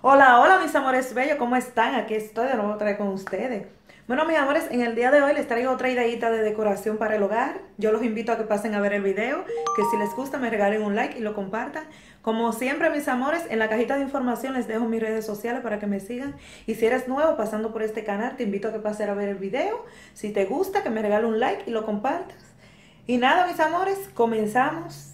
Hola, hola mis amores bellos, ¿cómo están? Aquí estoy de nuevo otra vez con ustedes. Bueno, mis amores, en el día de hoy les traigo otra ideita de decoración para el hogar. Yo los invito a que pasen a ver el video, que si les gusta me regalen un like y lo compartan. Como siempre, mis amores, en la cajita de información les dejo mis redes sociales para que me sigan. Y si eres nuevo pasando por este canal, te invito a que pases a ver el video. Si te gusta, que me regale un like y lo compartas. Y nada, mis amores, comenzamos.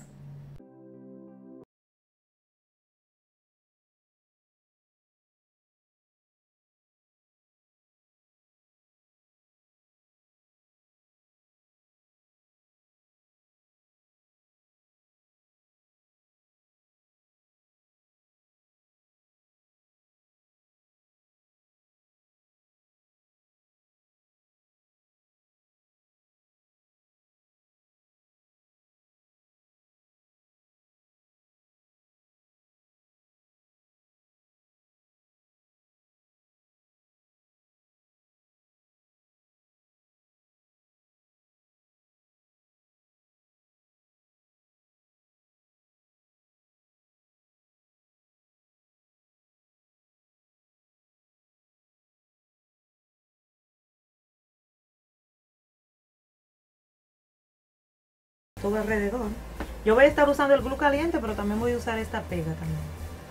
Todo alrededor. Yo voy a estar usando el glue caliente, pero también voy a usar esta pega también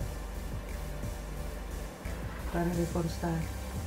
para reforzar.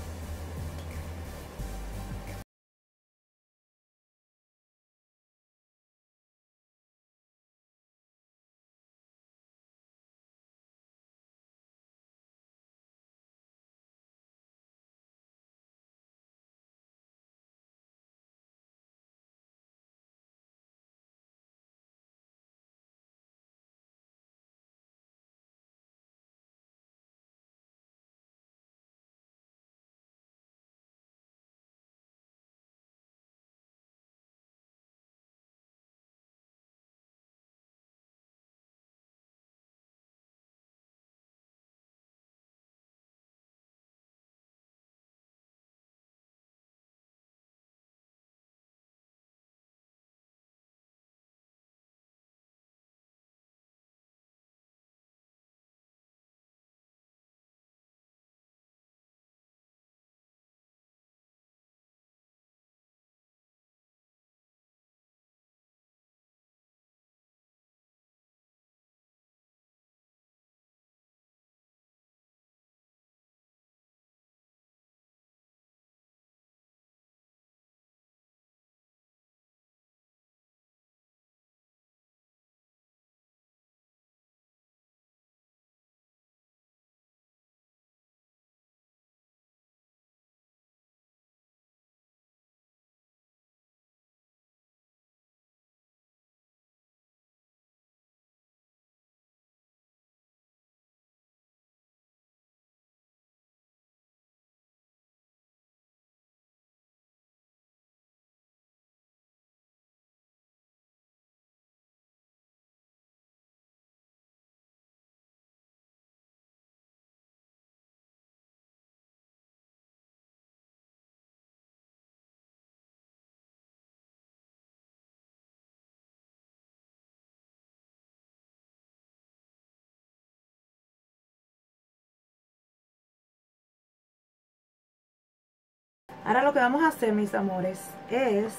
Ahora lo que vamos a hacer, mis amores, es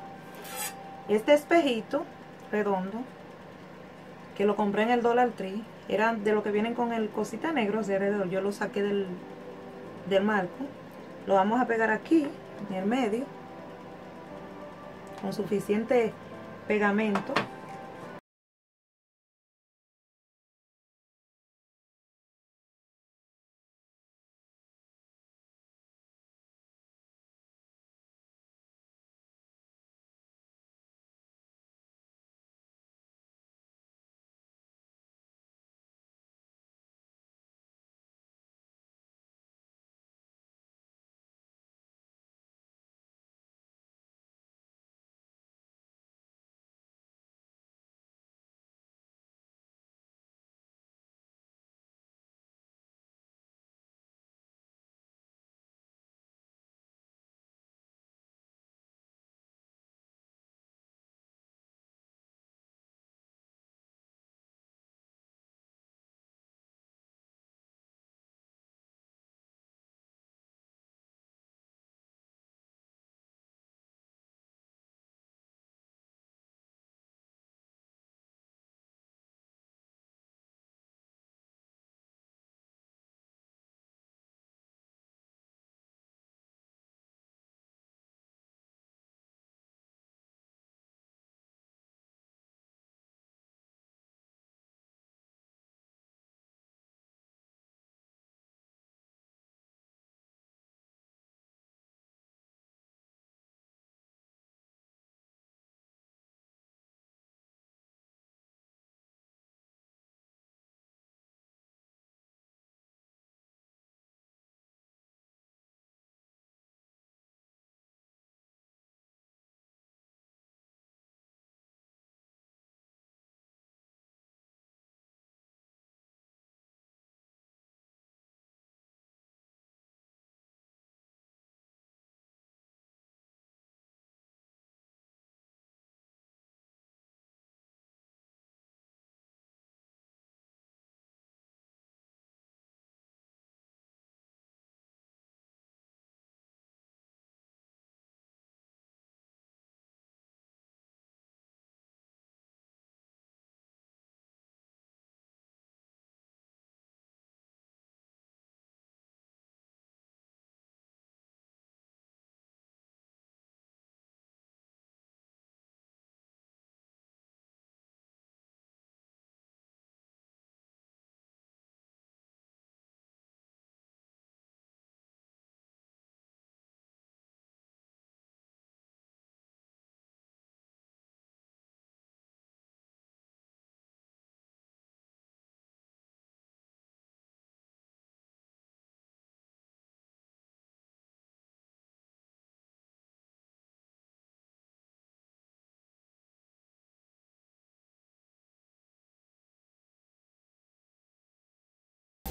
este espejito redondo que lo compré en el Dollar Tree. Era de lo que vienen con el cosita negro de alrededor. Yo lo saqué del marco. Lo vamos a pegar aquí, en el medio, con suficiente pegamento.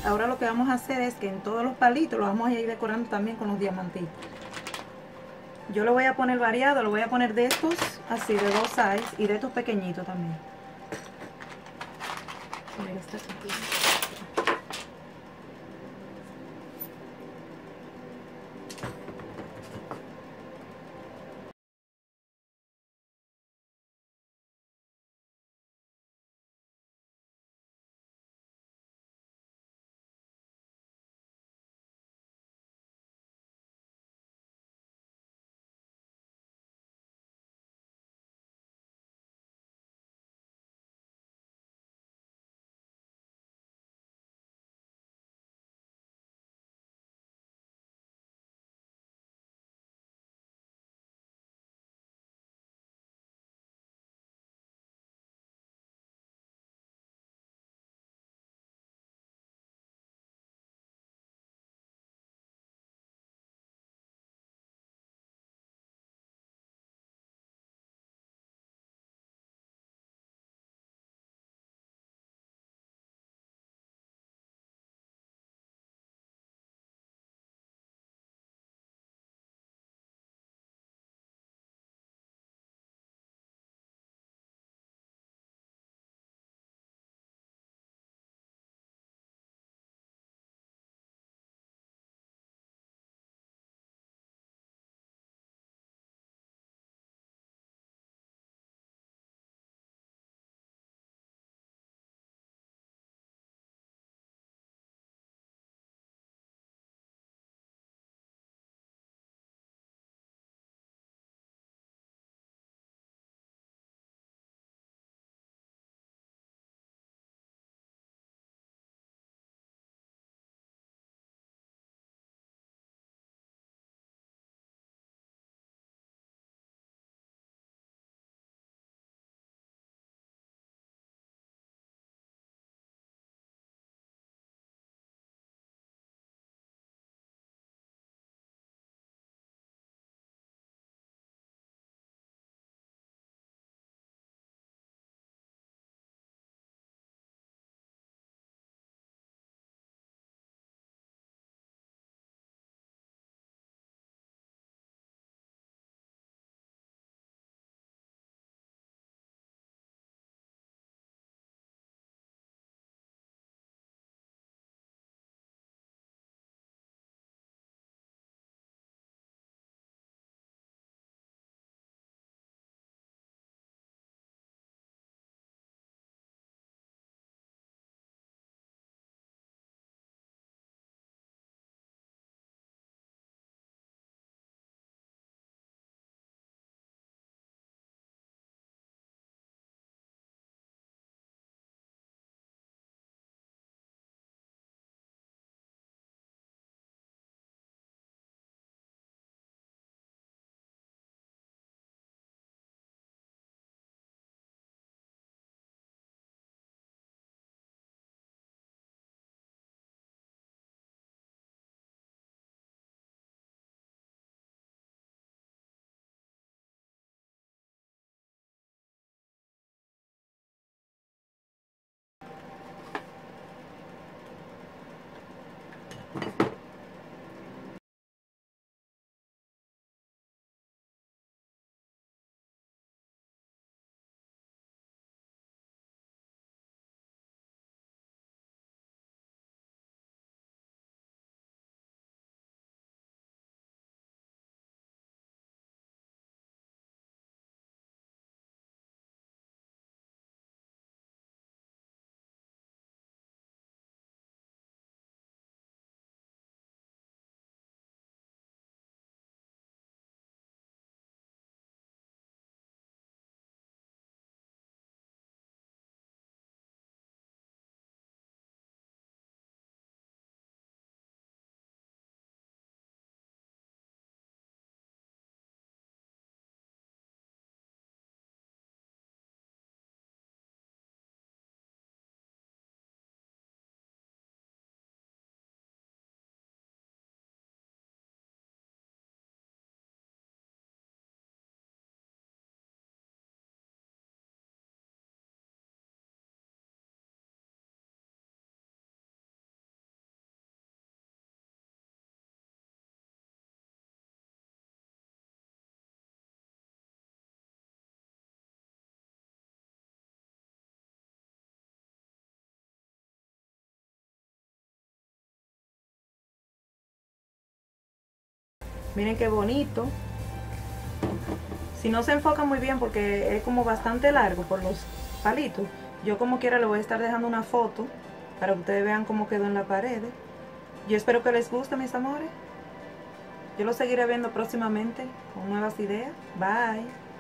Ahora lo que vamos a hacer es que en todos los palitos lo vamos a ir decorando también con los diamantitos. Yo lo voy a poner variado, lo voy a poner de estos así de 2 size y de estos pequeñitos también. Mira, está aquí. Miren qué bonito. Si no se enfoca muy bien porque es como bastante largo por los palitos, yo como quiera le voy a estar dejando una foto para que ustedes vean cómo quedó en la pared. Yo espero que les guste, mis amores. Yo lo seguiré viendo próximamente con nuevas ideas. Bye.